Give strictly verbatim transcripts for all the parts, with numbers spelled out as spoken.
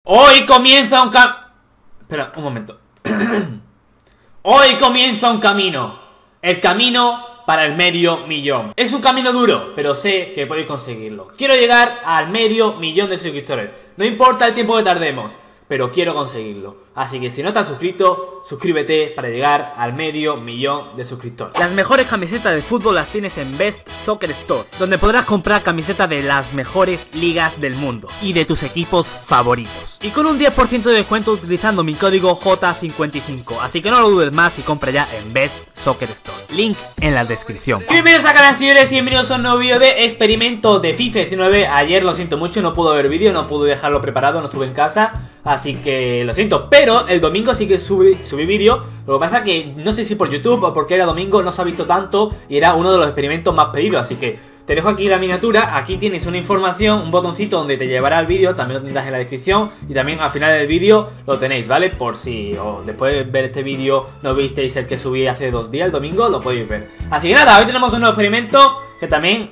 Hoy comienza un cam... Espera, un momento. Hoy comienza un camino. El camino para el medio millón. Es un camino duro, pero sé que podéis conseguirlo. Quiero llegar al medio millón de suscriptores. No importa el tiempo que tardemos, pero quiero conseguirlo. Así que si no estás suscrito, suscríbete para llegar al medio millón de suscriptores. Las mejores camisetas de fútbol las tienes en Best Soccer Store, donde podrás comprar camisetas de las mejores ligas del mundo y de tus equipos favoritos. Y con un diez por ciento de descuento utilizando mi código J cincuenta y cinco. Así que no lo dudes más y compra ya en Best Soccer Store. Link en la descripción. Bienvenidos a canal, señores, y bienvenidos a un nuevo vídeo de experimento de FIFA diecinueve. Ayer, lo siento mucho, no pude ver vídeo, no pude dejarlo preparado, no estuve en casa, así que lo siento. Pero el domingo sí que subí, subí vídeo. Lo que pasa que no sé si por YouTube o porque era domingo no se ha visto tanto y era uno de los experimentos más pedidos, así que te dejo aquí la miniatura. Aquí tienes una información, un botoncito donde te llevará al vídeo, también lo tendrás en la descripción y también al final del vídeo lo tenéis, ¿vale? Por si o después de ver este vídeo no visteis el que subí hace dos días, el domingo, lo podéis ver. Así que nada, hoy tenemos un nuevo experimento que también...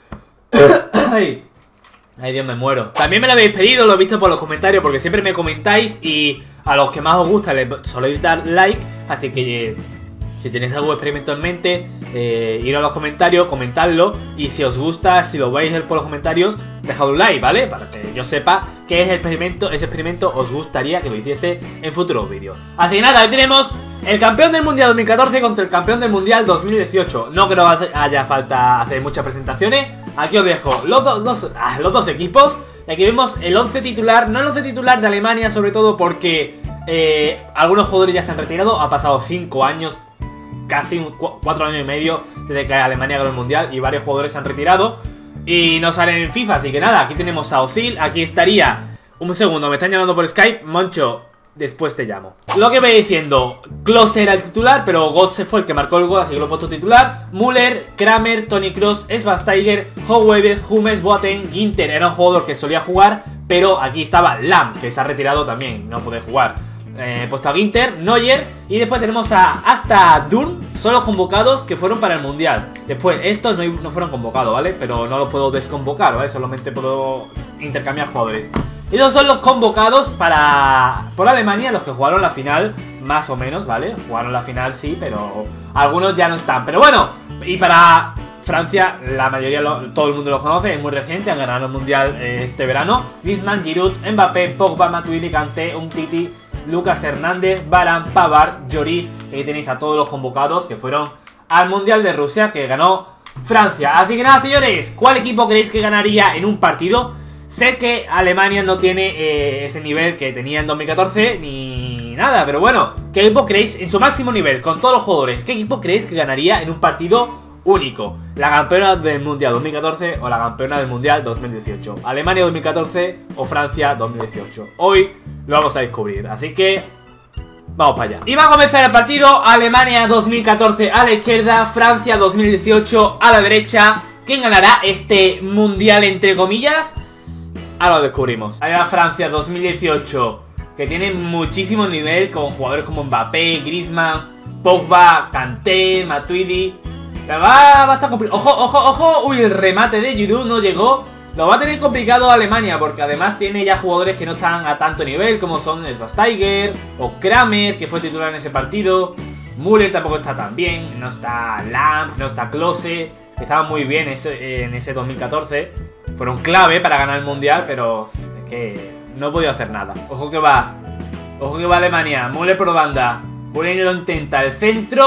Ay. Ay, Dios, me muero. También me lo habéis pedido, lo he visto por los comentarios, porque siempre me comentáis y a los que más os gusta les soléis dar like. Así que eh, si tenéis algún experimento en mente, eh, ir a los comentarios, comentadlo. Y si os gusta, si lo vais a ver por los comentarios, dejad un like, ¿vale? Para que yo sepa que ese experimento, ese experimento os gustaría que lo hiciese en futuros vídeos. Así que nada, hoy tenemos el campeón del Mundial dos mil catorce contra el campeón del Mundial dos mil dieciocho. No creo que haya falta hacer muchas presentaciones. Aquí os dejo los, do, dos, ah, los dos equipos. Y aquí vemos el once titular. No el once titular de Alemania, sobre todo porque eh, algunos jugadores ya se han retirado. Ha pasado cinco años, casi cuatro años y medio desde que Alemania ganó el Mundial y varios jugadores se han retirado y no salen en FIFA. Así que nada, aquí tenemos a Özil. Aquí estaría... Un segundo, me están llamando por Skype. Moncho, después te llamo. Lo que voy diciendo, Klose era el titular, pero Götze fue el que marcó el gol, así que lo he puesto titular. Müller, Kramer, Toni Kroos, Schweinsteiger, Howiedes, Hummels, Boateng, Ginter. Era un jugador que solía jugar, pero aquí estaba Lahm, que se ha retirado también, no puede jugar. Eh, he puesto a Ginter, Neuer, y después tenemos a hasta Dunn, son los convocados que fueron para el Mundial. Después, estos no, no fueron convocados, ¿vale? Pero no los puedo desconvocar, ¿vale? Solamente puedo intercambiar jugadores. Estos son los convocados para por Alemania, los que jugaron la final, más o menos, ¿vale? Jugaron la final, sí, pero algunos ya no están. Pero bueno, y para Francia, la mayoría, lo, todo el mundo lo conoce, es muy reciente, han ganado el Mundial eh, este verano. Griezmann, Giroud, Mbappé, Pogba, Matuidi, Kanté, Umtiti, Lucas Hernández, Varane, Pavard, Lloris. Aquí tenéis a todos los convocados que fueron al Mundial de Rusia, que ganó Francia. Así que nada, señores, ¿cuál equipo creéis que ganaría en un partido? Sé que Alemania no tiene eh, ese nivel que tenía en dos mil catorce ni nada, pero bueno, ¿qué equipo creéis en su máximo nivel, con todos los jugadores? ¿Qué equipo creéis que ganaría en un partido único? ¿La campeona del Mundial dos mil catorce o la campeona del Mundial dos mil dieciocho? ¿Alemania dos mil catorce o Francia dos mil dieciocho? Hoy lo vamos a descubrir, así que vamos para allá. Y va a comenzar el partido. Alemania dos mil catorce a la izquierda, Francia dos mil dieciocho a la derecha. ¿Quién ganará este Mundial entre comillas? Ahora lo descubrimos. Ahí va Francia dos mil dieciocho, que tiene muchísimo nivel, con jugadores como Mbappé, Griezmann, Pogba, Kanté, Matuidi. Va, va a estar complicado. Ojo, ojo, ojo. Uy, el remate de Giroud no llegó. Lo va a tener complicado Alemania, porque además tiene ya jugadores que no están a tanto nivel, como son Schweinsteiger o Kramer, que fue titular en ese partido. Müller tampoco está tan bien. No está Lahm, no está Klose. Estaban muy bien ese, en ese dos mil catorce. Fueron clave para ganar el Mundial, pero es que no he podido hacer nada. Ojo que va. Ojo que va Alemania. Müller por banda. Müller lo intenta. El centro.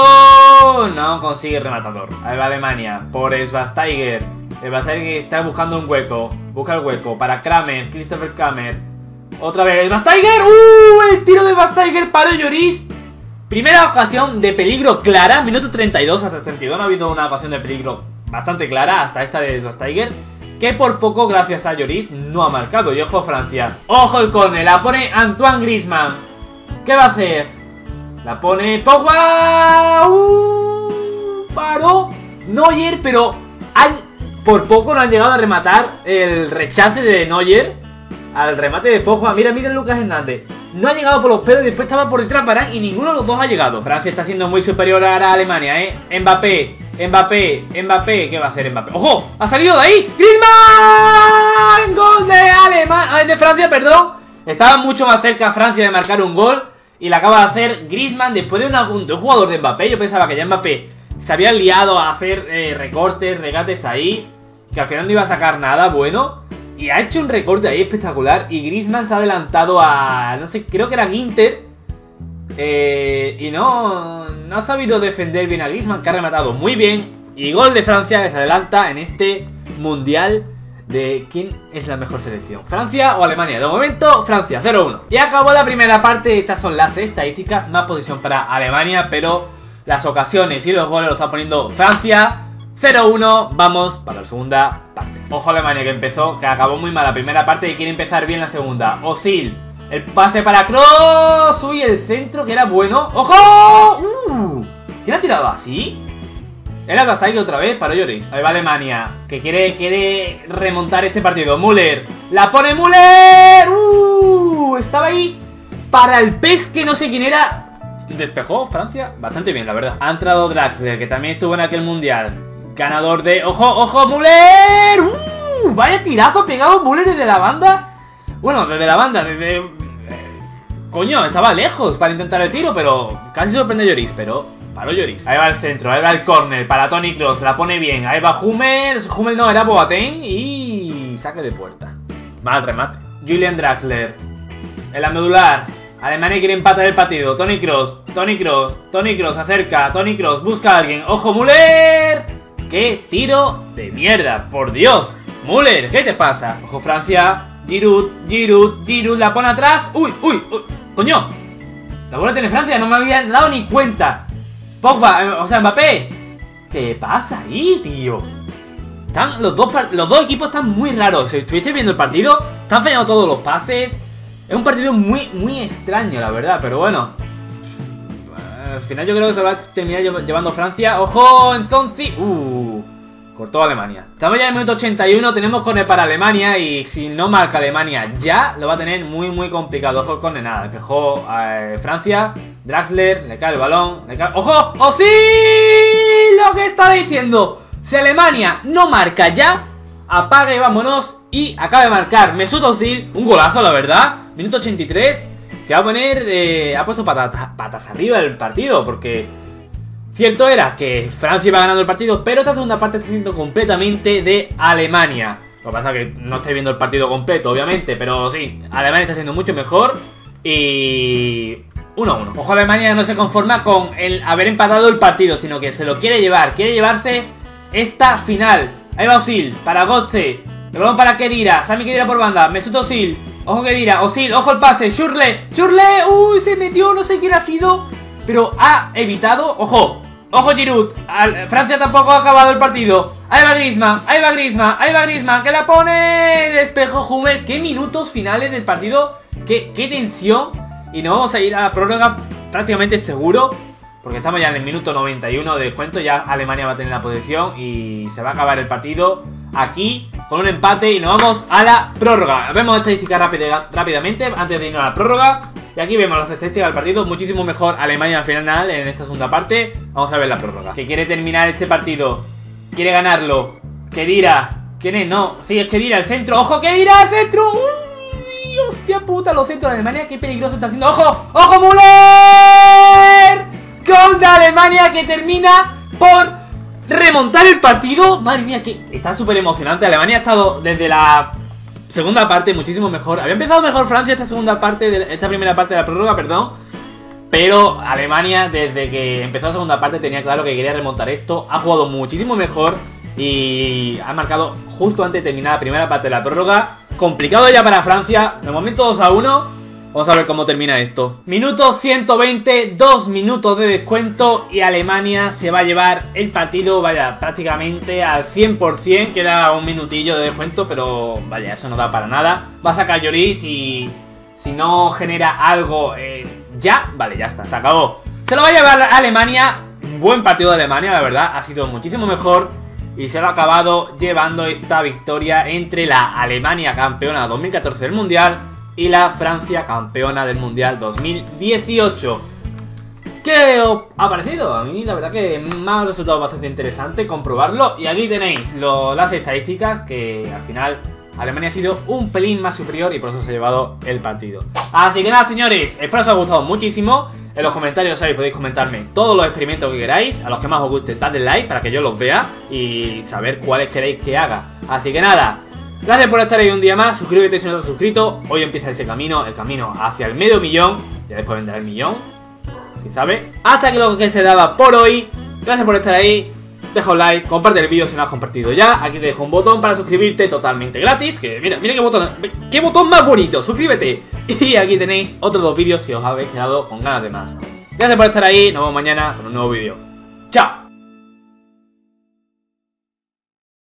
No consigue rematador. Ahí va Alemania. Por Schweinsteiger. Schweinsteiger está buscando un hueco. Busca el hueco. Para Kramer. Christopher Kramer. Otra vez. Schweinsteiger. ¡Uh! El tiro de Schweinsteiger para Lloris. Primera ocasión de peligro clara. Minuto treinta y dos hasta treinta y dos. No ha habido una ocasión de peligro bastante clara. Hasta esta de Schweinsteiger, que por poco, gracias a Lloris, no ha marcado. Y ojo Francia. Ojo el córner, la pone Antoine Griezmann. ¿Qué va a hacer? La pone Pogba. Uh, paró Neuer, pero han, por poco no han llegado a rematar el rechace de Neuer al remate de Pogba. Mira, mira Lucas Hernández. No ha llegado por los pelos y después estaba por detrás Varane y ninguno de los dos ha llegado. Francia está siendo muy superior a Alemania, ¿eh? Mbappé, Mbappé, Mbappé. ¿Qué va a hacer Mbappé? ¡Ojo! ¡Ha salido de ahí! ¡Griezmann! ¡Gol de Alemania! De Francia, perdón. Estaba mucho más cerca Francia de marcar un gol y la acaba de hacer Griezmann después de, una, de un jugador de Mbappé. Yo pensaba que ya Mbappé se había liado a hacer eh, recortes, regates ahí, que al final no iba a sacar nada bueno. Y ha hecho un recorte ahí espectacular y Griezmann se ha adelantado a, no sé, creo que era Ginter. Eh, y no, no ha sabido defender bien a Griezmann, que ha rematado muy bien. Y gol de Francia que se adelanta en este mundial de quién es la mejor selección, Francia o Alemania. De momento, Francia, cero uno. Y acabó la primera parte. Estas son las estadísticas. Más posición para Alemania, pero las ocasiones y los goles los está poniendo Francia. Cero uno, vamos para la segunda parte. Ojo a Alemania, que empezó, que acabó muy mal la primera parte y quiere empezar bien la segunda. Özil, el pase para Kroos. Uy, el centro que era bueno. ¡Ojo! Uh, ¿Quién ha tirado así? Era Bastaik otra vez para Lloris. Ahí va Alemania, que quiere, quiere remontar este partido. Müller, la pone Müller. Uh, estaba ahí para el pez que no sé quién era. Despejó Francia bastante bien, la verdad. Ha entrado Draxler, que también estuvo en aquel mundial. Ganador de... ¡Ojo, ojo, Müller! Uh, vaya tirazo pegado Müller desde la banda. Bueno, desde la banda, desde... Eh, coño, estaba lejos para intentar el tiro, pero casi sorprende a Lloris, pero... Paró Lloris. Ahí va el centro, ahí va el córner para Toni Kroos, la pone bien. Ahí va Hummels, Hummels no, era Boateng y saque de puerta. Mal remate. Julian Draxler, en la medular. Alemania quiere empatar el partido. Toni Kroos, Toni Kroos, Toni Kroos acerca, Toni Kroos busca a alguien. ¡Ojo, Müller! ¡Qué tiro de mierda! ¡Por Dios! Müller, ¿qué te pasa? Ojo, Francia. Giroud, Giroud, Giroud, la pone atrás. ¡Uy, uy, uy! ¡Coño! La bola tiene Francia, no me había dado ni cuenta. Pogba, o sea, Mbappé. ¿Qué pasa ahí, tío? Están, los, dos, los dos equipos están muy raros. Si estuviese viendo el partido, están fallando todos los pases. Es un partido muy, muy extraño, la verdad. Pero bueno, al final yo creo que se va a terminar llevando Francia. ¡Ojo! Enzonzi. Uh, cortó a Alemania. Estamos ya en el minuto ochenta y uno. Tenemos córner para Alemania. Y si no marca Alemania ya, lo va a tener muy, muy complicado. Ojo el córner, nada. Despejó a Francia. Draxler, le cae el balón, le cae... ¡Ojo! ¡Oh, sí! Lo que estaba diciendo. Si Alemania no marca ya, apaga y vámonos. Y acaba de marcar Mesut Özil. Un golazo, la verdad. Minuto ochenta y tres. Que va a poner... Eh, ha puesto patas, patas arriba el partido. Porque cierto era que Francia iba ganando el partido, pero esta segunda parte está siendo completamente de Alemania. Lo que pasa es que no estoy viendo el partido completo, obviamente. Pero sí, Alemania está siendo mucho mejor. Y... uno a uno. Ojo, Alemania no se conforma con el haber empatado el partido, sino que se lo quiere llevar. Quiere llevarse esta final. Ahí va Özil, para Götze. El balón para Khedira. Sami Khedira por banda. Mesut Özil. Ojo Khedira. Özil, ojo el pase. Schürrle. Schürrle. Uy, se metió. No sé quién ha sido, pero ha evitado. Ojo. Ojo Giroud. Al, Francia tampoco ha acabado el partido. Ahí va Griezmann. Ahí va Griezmann. Ahí va Griezmann. Que la pone. Despejo Hummels. Qué minutos finales del partido. Qué, qué tensión. Y nos vamos a ir a la prórroga prácticamente seguro, porque estamos ya en el minuto noventa y uno de descuento. Ya Alemania va a tener la posesión y se va a acabar el partido aquí con un empate y nos vamos a la prórroga. Vemos estadísticas rápida, rápidamente antes de irnos a la prórroga. Y aquí vemos las estadísticas del partido. Muchísimo mejor Alemania al final en esta segunda parte. Vamos a ver la prórroga. Que quiere terminar este partido. Quiere ganarlo. Khedira. ¿Quién es? No. Sí, es Khedira, el centro. ¡Ojo, Khedira, el centro! ¡Hostia puta! Los centros de Alemania, qué peligroso está haciendo. ¡Ojo! ¡Ojo, Müller! Gol de Alemania que termina por remontar el partido. Madre mía, que está súper emocionante. Alemania ha estado desde la segunda parte muchísimo mejor. Había empezado mejor Francia esta segunda parte, de, esta primera parte de la prórroga, perdón. Pero Alemania, desde que empezó la segunda parte, tenía claro que quería remontar esto. Ha jugado muchísimo mejor y ha marcado justo antes de terminar la primera parte de la prórroga. Complicado ya para Francia. De momento dos a uno. Vamos a ver cómo termina esto. Minuto ciento veinte, dos minutos de descuento y Alemania se va a llevar el partido, vaya, prácticamente al cien por cien. Queda un minutillo de descuento, pero vaya, eso no da para nada. Va a sacar Lloris y si no genera algo eh, ya, vale, ya está, se acabó. Se lo va a llevar Alemania. Un buen partido de Alemania, la verdad, ha sido muchísimo mejor. Y se lo ha acabado llevando esta victoria entre la Alemania campeona dos mil catorce del Mundial y la Francia campeona del Mundial dos mil dieciocho. ¿Qué os ha parecido? A mí la verdad que me ha resultado bastante interesante comprobarlo. Y aquí tenéis lo, las estadísticas que al final Alemania ha sido un pelín más superior y por eso se ha llevado el partido. Así que nada, señores, espero que os haya gustado muchísimo. En los comentarios, ¿sabéis? Podéis comentarme todos los experimentos que queráis. A los que más os guste, dadle like para que yo los vea y saber cuáles queréis que haga. Así que nada, gracias por estar ahí un día más. Suscríbete si no estás suscrito. Hoy empieza ese camino, el camino hacia el medio millón. Ya después vendrá el millón, ¿quién sabe? Hasta aquí lo que se daba por hoy. Gracias por estar ahí. Deja un like, comparte el vídeo si no has compartido ya. Aquí te dejo un botón para suscribirte totalmente gratis. Que mira, mira qué botón, qué botón más bonito, suscríbete. Y aquí tenéis otros dos vídeos si os habéis quedado con ganas de más. Gracias por estar ahí, nos vemos mañana con un nuevo vídeo. ¡Chao!